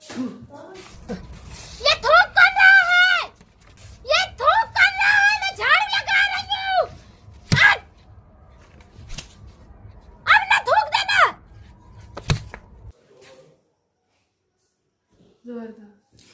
ये थूक कर रहा है, ये थूक कर रहा है, मैं झाड़ू लगा रही हूँ। अब ना थूक देना। जोरदार।